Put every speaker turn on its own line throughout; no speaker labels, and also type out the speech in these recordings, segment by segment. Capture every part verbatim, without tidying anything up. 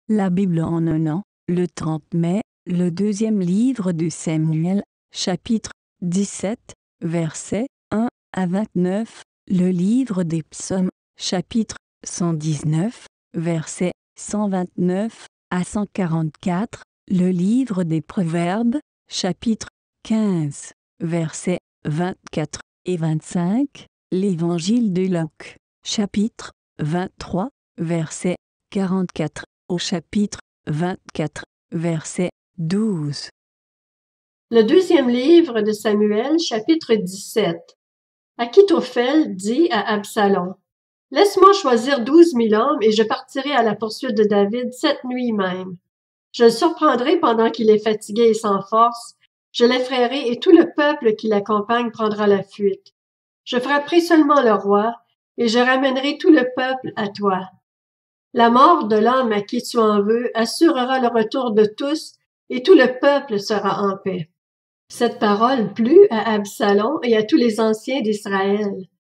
La Bible en un an, le trente mai, le deuxième livre de Samuel, chapitre dix-sept, versets un à vingt-neuf, le livre des psaumes, chapitre cent dix-neuf, versets cent vingt-neuf à cent quarante-quatre, le livre des proverbes, chapitre quinze, versets vingt-quatre et vingt-cinq, l'évangile de Luc, chapitre vingt-trois, verset quarante-quatre au chapitre vingt-quatre, verset douze.
Le deuxième livre de Samuel, chapitre dix-sept. Achitophel dit à Absalom: « Laisse-moi choisir douze mille hommes et je partirai à la poursuite de David cette nuit même. Je le surprendrai pendant qu'il est fatigué et sans force. Je l'effraierai et tout le peuple qui l'accompagne prendra la fuite. Je frapperai seulement le roi et je ramènerai tout le peuple à toi. La mort de l'homme à qui tu en veux assurera le retour de tous et tout le peuple sera en paix. » Cette parole plut à Absalom et à tous les anciens d'Israël.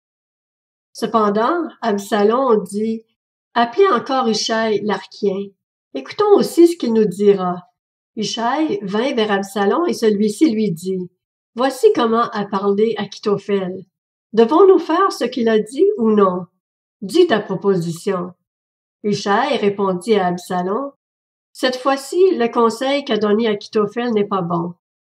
Cependant, Absalom dit: « Appelez encore Hushai l'Archien. Écoutons aussi ce qu'il nous dira. » Hushai vint vers Absalom et celui-ci lui dit: « Voici comment a parlé Achitophel. Devons-nous faire ce qu'il a dit ou non? Dis ta proposition. » Hushai répondit à Absalom: « Cette fois-ci, le conseil qu'a donné Achitophel n'est pas bon. »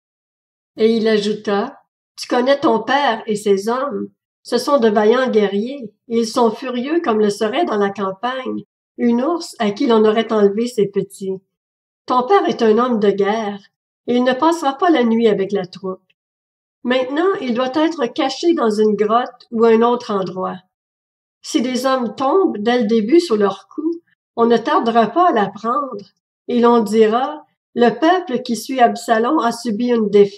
Et il ajouta: « Tu connais ton père et ses hommes. Ce sont de vaillants guerriers, et ils sont furieux comme le serait dans la campagne une ours à qui l'on aurait enlevé ses petits. Ton père est un homme de guerre, et il ne passera pas la nuit avec la troupe. Maintenant, il doit être caché dans une grotte ou un autre endroit. Si des hommes tombent dès le début sur leur coup, on ne tardera pas à l'apprendre, et l'on dira: « Le peuple qui suit Absalom a subi une défaite. »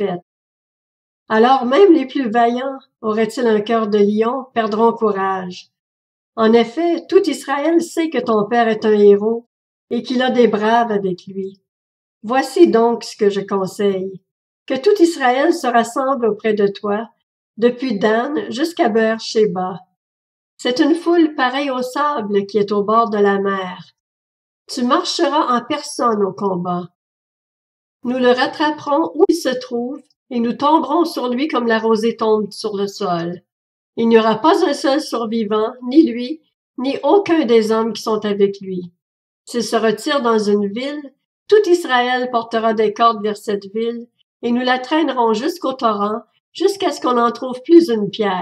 Alors même les plus vaillants, auraient-ils un cœur de lion, perdront courage. En effet, tout Israël sait que ton père est un héros et qu'il a des braves avec lui. Voici donc ce que je conseille: que tout Israël se rassemble auprès de toi, depuis Dan jusqu'à Beer-Shéba. C'est une foule pareille au sable qui est au bord de la mer. Tu marcheras en personne au combat. Nous le rattraperons où il se trouve, et nous tomberons sur lui comme la rosée tombe sur le sol. Il n'y aura pas un seul survivant, ni lui, ni aucun des hommes qui sont avec lui. S'il se retire dans une ville, tout Israël portera des cordes vers cette ville, et nous la traînerons jusqu'au torrent, jusqu'à ce qu'on n'en trouve plus une pierre. »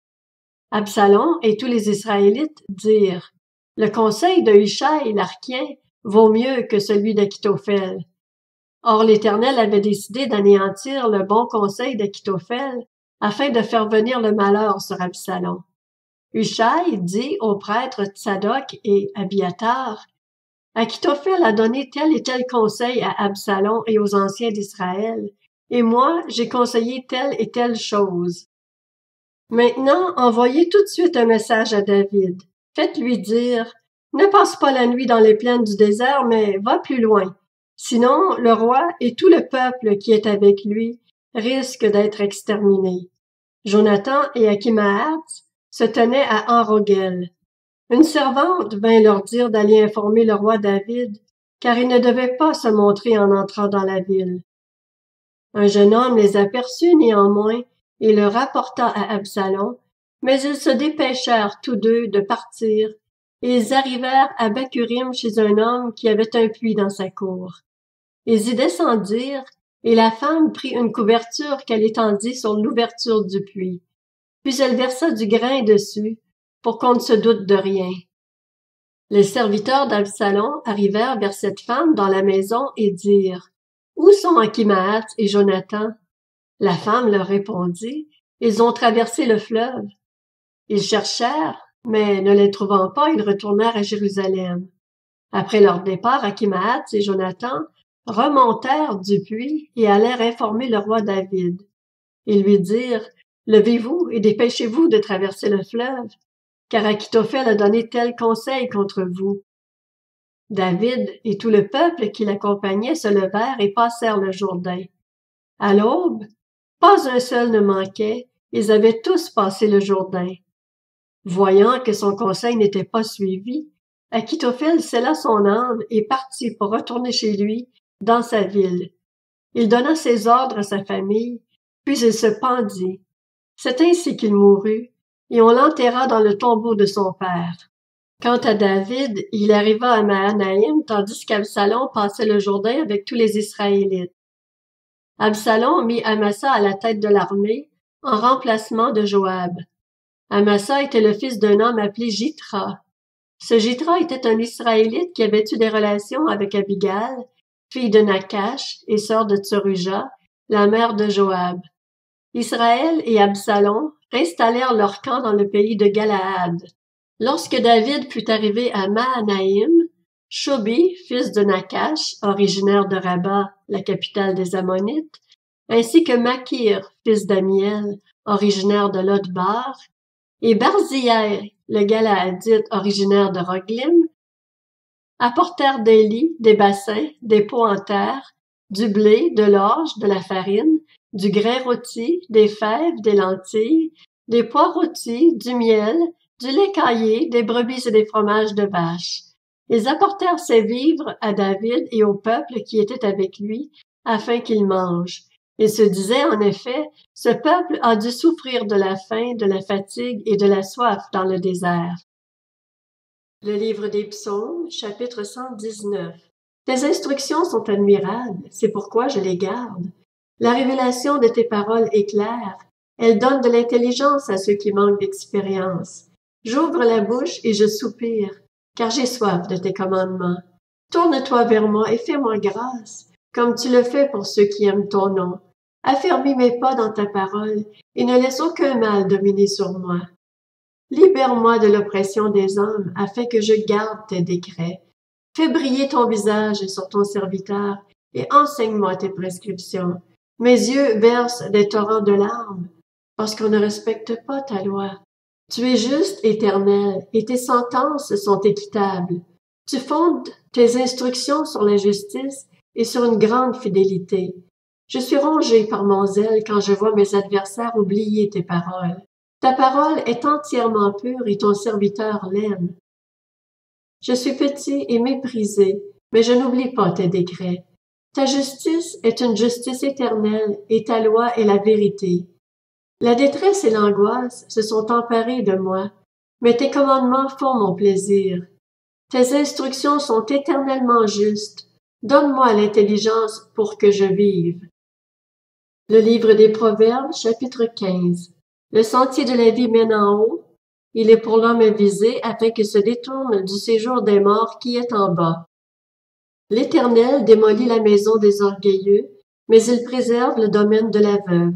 Absalom et tous les Israélites dirent: « Le conseil de Hushai l'Archien vaut mieux que celui d'Achitophel. » Or l'Éternel avait décidé d'anéantir le bon conseil d'Achitophel afin de faire venir le malheur sur Absalom. Hushai dit aux prêtres Tsadok et Abiatar: « Achitophel a donné tel et tel conseil à Absalom et aux anciens d'Israël, et moi j'ai conseillé telle et telle chose. Maintenant, envoyez tout de suite un message à David. Faites-lui dire: « Ne passe pas la nuit dans les plaines du désert, mais va plus loin. Sinon, le roi et tout le peuple qui est avec lui risquent d'être exterminés. » Jonathan et Achimaat se tenaient à En-Rogel. Une servante vint leur dire d'aller informer le roi David, car il ne devait pas se montrer en entrant dans la ville. Un jeune homme les aperçut néanmoins et le rapporta à Absalom, mais ils se dépêchèrent tous deux de partir, et ils arrivèrent à Bacurim chez un homme qui avait un puits dans sa cour. Ils y descendirent, et la femme prit une couverture qu'elle étendit sur l'ouverture du puits. Puis elle versa du grain dessus, pour qu'on ne se doute de rien. Les serviteurs d'Absalom arrivèrent vers cette femme dans la maison et dirent: « Où sont Achimaat et Jonathan? » La femme leur répondit: « Ils ont traversé le fleuve. » Ils cherchèrent, mais ne les trouvant pas, ils retournèrent à Jérusalem. Après leur départ, Achimaat et Jonathan remontèrent du puits et allèrent informer le roi David. Ils lui dirent: « Levez-vous et dépêchez-vous de traverser le fleuve, car Achitophel a donné tel conseil contre vous. » David et tout le peuple qui l'accompagnait se levèrent et passèrent le Jourdain. À l'aube, pas un seul ne manquait, ils avaient tous passé le Jourdain. Voyant que son conseil n'était pas suivi, Achitophel scella son âme et partit pour retourner chez lui, dans sa ville. Il donna ses ordres à sa famille, puis il se pendit. C'est ainsi qu'il mourut, et on l'enterra dans le tombeau de son père. Quant à David, il arriva à Mahanaïm, tandis qu'Absalom passait le Jourdain avec tous les Israélites. Absalom mit Amasa à la tête de l'armée, en remplacement de Joab. Amasa était le fils d'un homme appelé Jithra. Ce Jithra était un Israélite qui avait eu des relations avec Abigail, fille de Nakash et sœur de Tsuruja, la mère de Joab. Israël et Absalom installèrent leur camp dans le pays de Galaad. Lorsque David fut arrivé à Mahanaïm, Shobi, fils de Nakash, originaire de Rabat, la capitale des Ammonites, ainsi que Makir, fils d'Amiel, originaire de Lodbar, et Barzillai, le Galaadite originaire de Roglim, apportèrent des lits, des bassins, des pots en terre, du blé, de l'orge, de la farine, du grain rôti, des fèves, des lentilles, des pois rôtis, du miel, du lait caillé, des brebis et des fromages de vache. Ils apportèrent ces vivres à David et au peuple qui était avec lui, afin qu'ils mangent. Ils se disaient, en effet, ce peuple a dû souffrir de la faim, de la fatigue et de la soif dans le désert. Le livre des Psaumes, chapitre cent dix-neuf. Tes instructions sont admirables, c'est pourquoi je les garde. La révélation de tes paroles est claire. Elle donne de l'intelligence à ceux qui manquent d'expérience. J'ouvre la bouche et je soupire, car j'ai soif de tes commandements. Tourne-toi vers moi et fais-moi grâce, comme tu le fais pour ceux qui aiment ton nom. Affermis mes pas dans ta parole et ne laisse aucun mal dominer sur moi. Libère-moi de l'oppression des hommes afin que je garde tes décrets. Fais briller ton visage sur ton serviteur et enseigne-moi tes prescriptions. Mes yeux versent des torrents de larmes parce qu'on ne respecte pas ta loi. Tu es juste, Éternel, et tes sentences sont équitables. Tu fondes tes instructions sur la justice et sur une grande fidélité. Je suis rongé par mon zèle quand je vois mes adversaires oublier tes paroles. Ta parole est entièrement pure et ton serviteur l'aime. Je suis petit et méprisé, mais je n'oublie pas tes décrets. Ta justice est une justice éternelle et ta loi est la vérité. La détresse et l'angoisse se sont emparées de moi, mais tes commandements font mon plaisir. Tes instructions sont éternellement justes. Donne-moi l'intelligence pour que je vive. Le livre des Proverbes, chapitre quinze. Le sentier de la vie mène en haut. Il est pour l'homme avisé afin qu'il se détourne du séjour des morts qui est en bas. L'Éternel démolit la maison des orgueilleux, mais il préserve le domaine de la veuve.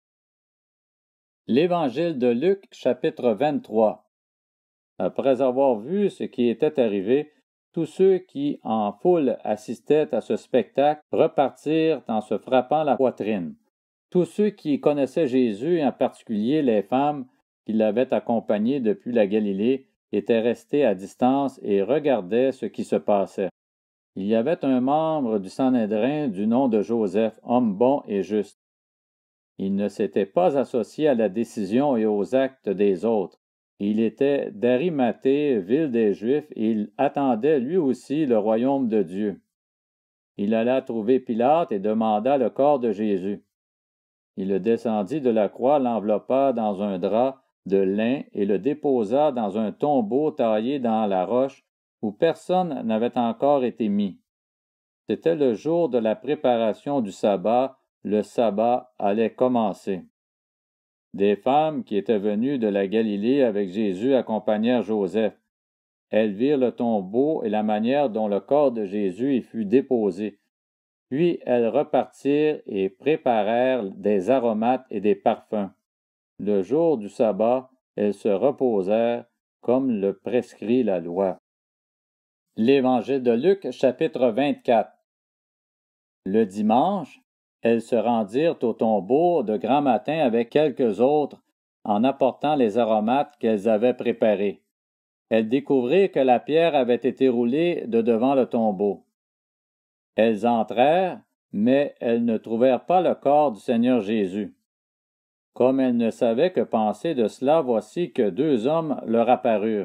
L'Évangile de Luc, chapitre vingt-trois. Après avoir vu ce qui était arrivé, tous ceux qui, en foule, assistaient à ce spectacle repartirent en se frappant la poitrine. Tous ceux qui connaissaient Jésus, et en particulier les femmes qui l'avaient accompagné depuis la Galilée, étaient restés à distance et regardaient ce qui se passait. Il y avait un membre du Sanhédrin du nom de Joseph, homme bon et juste. Il ne s'était pas associé à la décision et aux actes des autres. Il était d'Arimathée, ville des Juifs, et il attendait lui aussi le royaume de Dieu. Il alla trouver Pilate et demanda le corps de Jésus. Il le descendit de la croix, l'enveloppa dans un drap de lin et le déposa dans un tombeau taillé dans la roche où personne n'avait encore été mis. C'était le jour de la préparation du sabbat, le sabbat allait commencer. Des femmes qui étaient venues de la Galilée avec Jésus accompagnèrent Joseph. Elles virent le tombeau et la manière dont le corps de Jésus y fut déposé. Puis elles repartirent et préparèrent des aromates et des parfums. Le jour du sabbat, elles se reposèrent comme le prescrit la loi. L'Évangile de Luc, chapitre vingt-quatre. Le dimanche, elles se rendirent au tombeau de grand matin avec quelques autres, en apportant les aromates qu'elles avaient préparés. Elles découvrirent que la pierre avait été roulée de devant le tombeau. Elles entrèrent, mais elles ne trouvèrent pas le corps du Seigneur Jésus. Comme elles ne savaient que penser de cela, voici que deux hommes leur apparurent.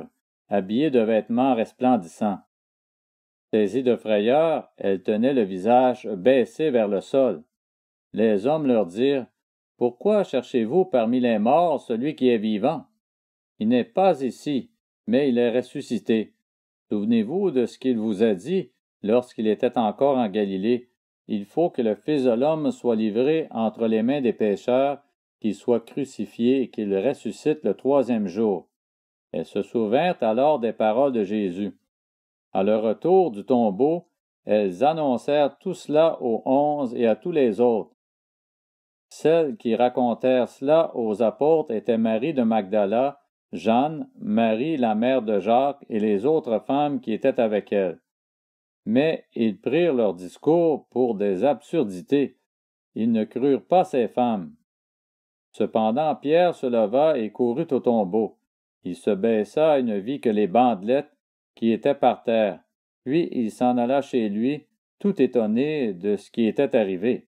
habillée de vêtements resplendissants. Saisie de frayeur, elle tenait le visage baissé vers le sol. Les hommes leur dirent: « Pourquoi cherchez-vous parmi les morts celui qui est vivant? Il n'est pas ici, mais il est ressuscité. Souvenez-vous de ce qu'il vous a dit lorsqu'il était encore en Galilée. Il faut que le Fils de l'homme soit livré entre les mains des pécheurs, qu'il soit crucifié et qu'il ressuscite le troisième jour. » Elles se souvinrent alors des paroles de Jésus. À leur retour du tombeau, elles annoncèrent tout cela aux onze et à tous les autres. Celles qui racontèrent cela aux apôtres étaient Marie de Magdala, Jeanne, Marie la mère de Jacques et les autres femmes qui étaient avec elles. Mais ils prirent leur discours pour des absurdités. Ils ne crurent pas ces femmes. Cependant Pierre se leva et courut au tombeau. Il se baissa et ne vit que les bandelettes qui étaient par terre. Puis il s'en alla chez lui, tout étonné de ce qui était arrivé.